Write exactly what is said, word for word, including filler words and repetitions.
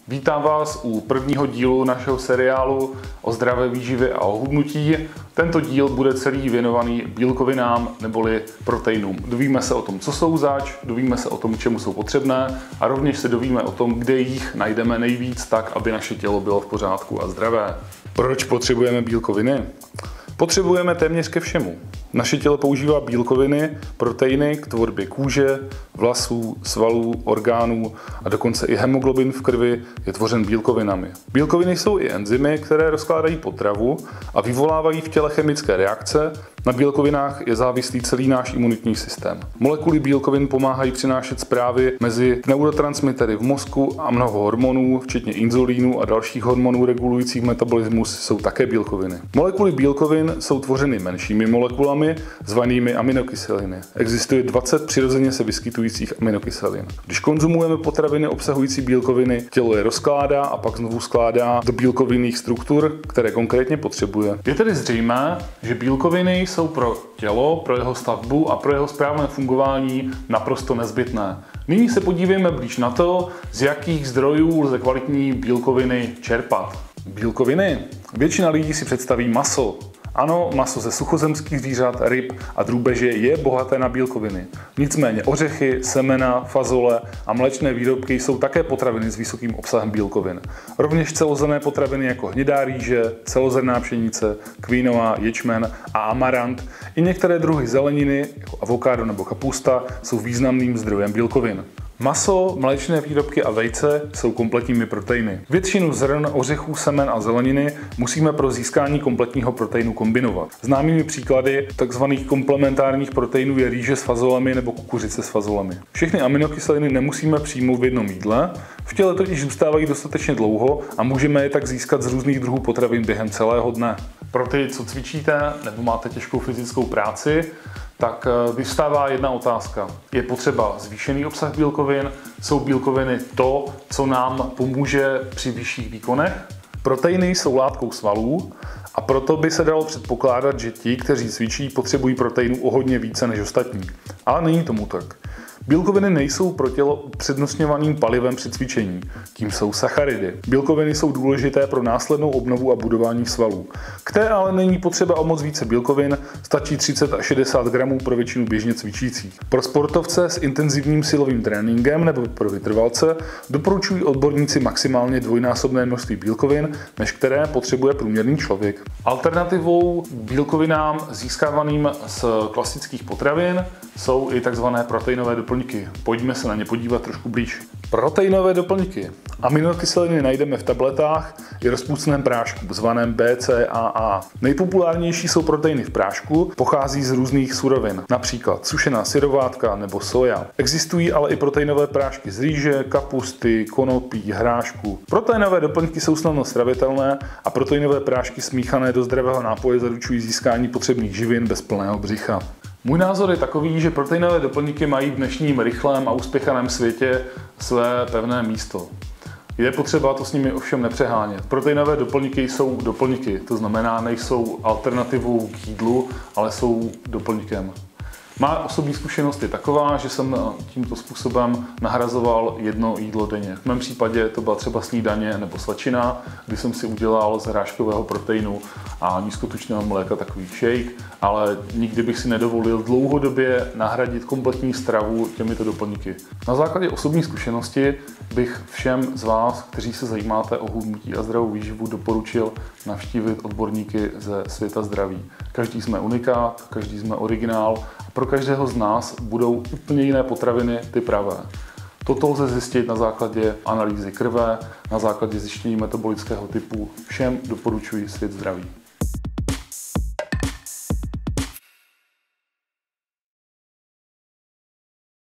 Vítám vás u prvního dílu našeho seriálu o zdravé výživě a o hubnutí. Tento díl bude celý věnovaný bílkovinám neboli proteinům. Dovíme se o tom, co jsou zač, dovíme se o tom, čemu jsou potřebné a rovněž se dovíme o tom, kde jich najdeme nejvíc tak, aby naše tělo bylo v pořádku a zdravé. Proč potřebujeme bílkoviny? Potřebujeme téměř ke všemu. Naše tělo používá bílkoviny, proteiny k tvorbě kůže, vlasů, svalů, orgánů a dokonce i hemoglobin v krvi je tvořen bílkovinami. Bílkoviny jsou i enzymy, které rozkládají potravu a vyvolávají v těle chemické reakce. Na bílkovinách je závislý celý náš imunitní systém. Molekuly bílkovin pomáhají přinášet zprávy mezi neurotransmitery v mozku a mnoho hormonů, včetně inzulínu a dalších hormonů regulujících metabolismus, jsou také bílkoviny. Molekuly bílkovin jsou tvořeny menšími molekulami, zvanými aminokyseliny. Existuje dvacet přirozeně se vyskytujících aminokyselin. Když konzumujeme potraviny obsahující bílkoviny, tělo je rozkládá a pak znovu skládá do bílkovinných struktur, které konkrétně potřebuje. Je tedy zřejmé, že bílkoviny jsou pro tělo, pro jeho stavbu a pro jeho správné fungování naprosto nezbytné. Nyní se podívejme blíž na to, z jakých zdrojů lze kvalitní bílkoviny čerpat. Bílkoviny? Většina lidí si představí maso. Ano, maso ze suchozemských zvířat, ryb a drůbeže je bohaté na bílkoviny. Nicméně ořechy, semena, fazole a mléčné výrobky jsou také potraviny s vysokým obsahem bílkovin. Rovněž celozrnné potraviny jako hnědá rýže, celozrnná pšenice, kvinoa, ječmen a amarant i některé druhy zeleniny jako avokádo nebo kapusta jsou významným zdrojem bílkovin. Maso, mléčné výrobky a vejce jsou kompletními proteiny. Většinu zrn, ořechů, semen a zeleniny musíme pro získání kompletního proteinu kombinovat. Známými příklady tzv. Komplementárních proteinů je rýže s fazolemi nebo kukuřice s fazolemi. Všechny aminokyseliny nemusíme přijmout v jednom jídle, v těle totiž zůstávají dostatečně dlouho a můžeme je tak získat z různých druhů potravin během celého dne. Pro ty, co cvičíte nebo máte těžkou fyzickou práci, tak vyvstává jedna otázka. Je potřeba zvýšený obsah bílkovin? Jsou bílkoviny to, co nám pomůže při vyšších výkonech? Proteiny jsou látkou svalů a proto by se dalo předpokládat, že ti, kteří cvičí, potřebují proteinů o hodně více než ostatní. Ale není tomu tak. Bílkoviny nejsou pro tělo upřednostňovaným palivem při cvičení, tím jsou sacharidy. Bílkoviny jsou důležité pro následnou obnovu a budování svalů. K té ale není potřeba o moc více bílkovin, stačí třicet až šedesát gramů pro většinu běžně cvičících. Pro sportovce s intenzivním silovým tréninkem nebo pro vytrvalce doporučují odborníci maximálně dvojnásobné množství bílkovin, než které potřebuje průměrný člověk. Alternativou bílkovinám získávaným z klasických potravin jsou i tzv. Proteinové doplňky. Pojďme se na ně podívat trošku blíž. Proteinové doplňky. Aminokyseliny najdeme v tabletách i rozpustném prášku, zvaném B C A A. Nejpopulárnější jsou proteiny v prášku, pochází z různých surovin, například sušená syrovátka nebo soja. Existují ale i proteinové prášky z rýže, kapusty, konopí, hrášku. Proteinové doplňky jsou snadno stravitelné a proteinové prášky smíchané do zdravého nápoje zaručují získání potřebných živin bez plného břicha. Můj názor je takový, že proteinové doplňky mají v dnešním rychlém a uspěchaném světě své pevné místo. Je potřeba to s nimi ovšem nepřehánět. Proteinové doplňky jsou doplňky, to znamená, nejsou alternativou k jídlu, ale jsou doplňkem. Má osobní zkušenost je taková, že jsem tímto způsobem nahrazoval jedno jídlo denně. V mém případě to byla třeba snídaně nebo svačina, kdy jsem si udělal z hráškového proteinu a nízkotučného mléka takový shake, ale nikdy bych si nedovolil dlouhodobě nahradit kompletní stravu těmito doplňky. Na základě osobní zkušenosti bych všem z vás, kteří se zajímáte o hubnutí a zdravou výživu, doporučil navštívit odborníky ze světa zdraví. Každý jsme unikát, každý jsme originál. Pro každého z nás budou úplně jiné potraviny, ty pravé. Toto lze zjistit na základě analýzy krve, na základě zjištění metabolického typu. Všem doporučuji Svět zdraví.